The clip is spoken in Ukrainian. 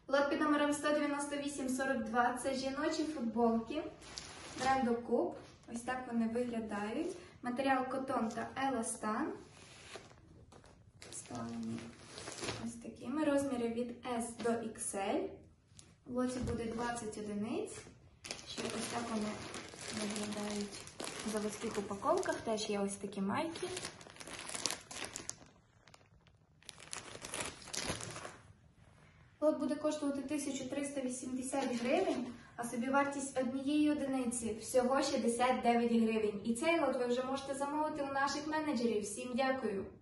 Лот під номером 19842 – це жіночі футболки бренду Куб. Ось так вони виглядають. Матеріал котон та еластан. Вставлені ось такими. Розміри від S до XL. В лоті буде 20 одиниць. Ще ось так вони виглядають в заводських упаковках. Теж є ось такі майки. Лот буде коштувати 1380 гривень, а собівартість однієї одиниці всього 69 гривень. І цей лот ви вже можете замовити у наших менеджерів. Всім дякую!